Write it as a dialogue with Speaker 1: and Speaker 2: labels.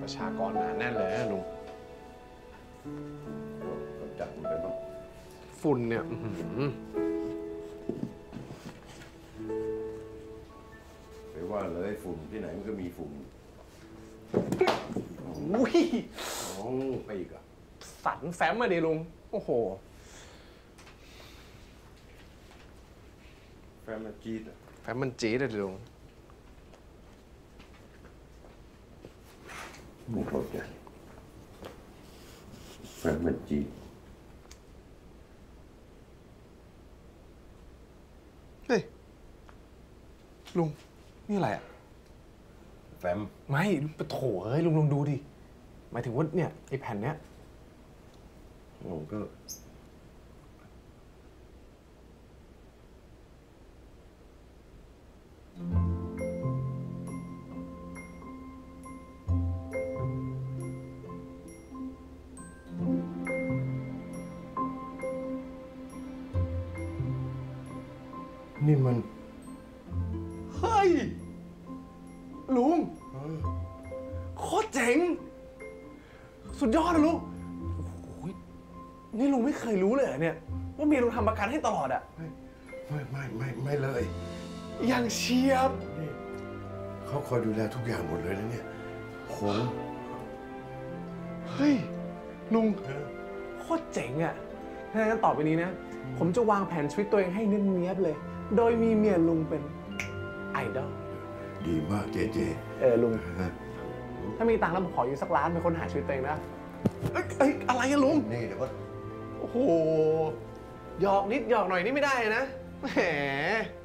Speaker 1: ประชากรหนาแน่นเลยนะลุง
Speaker 2: จับมันไปบ้าง
Speaker 1: ฝุ่นเนี่ย
Speaker 2: ไปว่าเลยฝุ่นที่ไหนมันก็มีฝุ่น
Speaker 1: อุ้ย
Speaker 2: ไปอีกอ่ะ
Speaker 1: สันแฟ้มมาดิลุงโอ้โห
Speaker 2: แฟมมันจี๊ดอ่ะ
Speaker 1: แฟ้มมันจี๊ดเลยลุง
Speaker 2: ไม่เข้าใจแฟมมันจี๊ด
Speaker 1: เฮ้ยลุงนี่อะไรอ่ะ
Speaker 2: แฟม
Speaker 1: ไม่ปะโถเฮ้ยลุงลองดูดิหมายถึงว่าเนี่ยไอ้แผ่นเนี้ย
Speaker 2: ก็นี่มัน
Speaker 1: เฮ้ยลุงโคตรเจ๋งสุดยอดเลยลุงโอ้ยนี่ลุงไม่เคยรู้เลยเหรอเนี่ยว่าเมียลุงทำประกันให้ตลอดอะ
Speaker 2: ไม่เลย
Speaker 1: อย่างเฉียบ
Speaker 2: เขาคอยดูแลทุกอย่างหมดเลยนะเนี่ยโห
Speaker 1: เฮ้ยลุงโคตรเจ๋งอะงั้นต่อไปนี้นะผมจะวางแผนชีวิตตัวเองให้เนียบๆเลยโดยมีเมียลุงเป็นไอดอล
Speaker 2: ดีมากเจ
Speaker 1: ลุงถ้ามีตังค์แล้วผมขออยู่สักล้านเป็นคนหาชีวิตตัวเองนะเอ้ยอะไรอะลุง
Speaker 2: นี่เดี๋ยวก็
Speaker 1: โอ้โหหยอกนิดหยอกหน่อยนี่ไม่ได้นะแหม